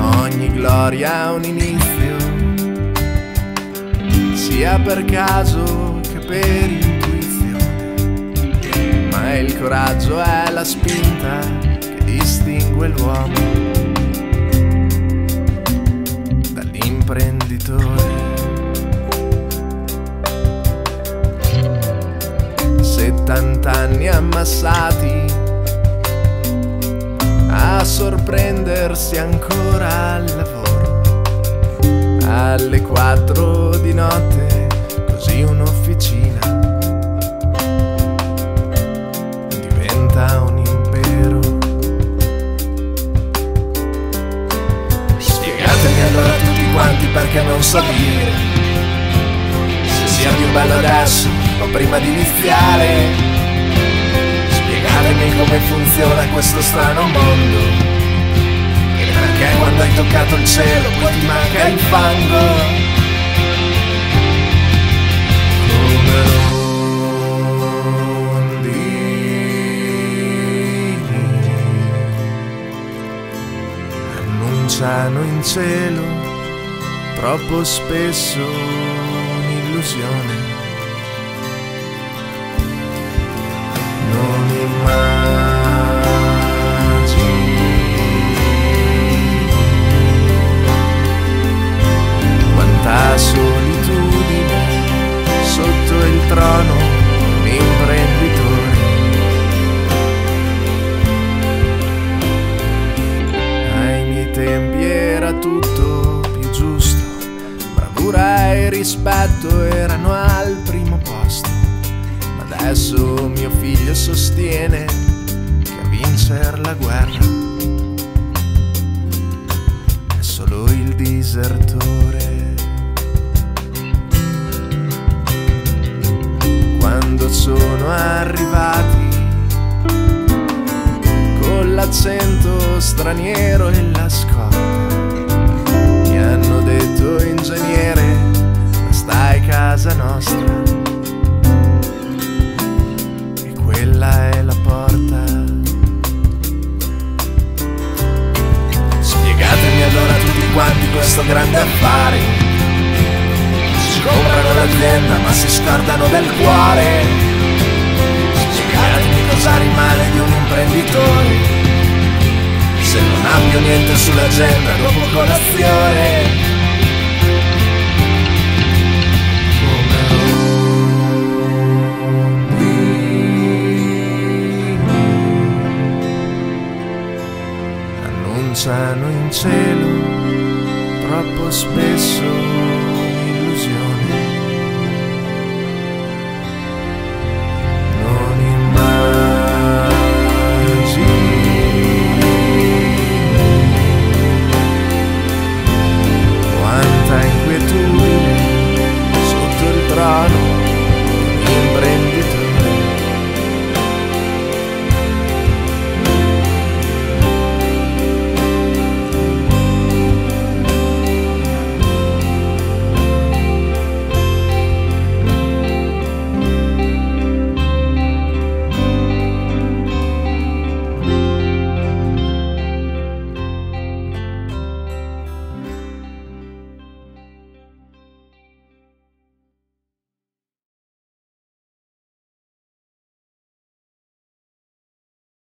Ogni gloria ha un inizio, sia per caso che per intuizione, ma il coraggio è la spinta che distingue l'uomo dall'imprenditore. 70 anni ammassati a sorprendersi ancora al lavoro, alle 4 di notte, così un'officina diventa un impero. Spiegatemi allora tutti quanti perché non so dire se sia più bello adesso o prima di iniziare. Spiegatemi come funziona questo strano mondo e perché quando hai toccato il cielo poi ti manca il fango. Come rondini annunciano in cielo troppo spesso un'illusione. Non immagini quanta solitudine sotto il trono un imprenditore. Ai miei tempi era tutto più giusto, bravura e rispetto erano al primo posto. Adesso mio figlio sostiene che a vincer la guerra è solo il disertore. Quando sono arrivati con l'accento straniero e la scorta, mi hanno detto: ingegnere, ma stai casa nostra. Quella è la porta. Spiegatemi allora tutti quanti questo grande affare. Si comprano l'azienda ma si scordano del cuore. Spiegatemi cosa rimane di un imprenditore se non ha più niente sull'agenda dopo colazione. Annunciano in cielo troppo spesso un'illusione.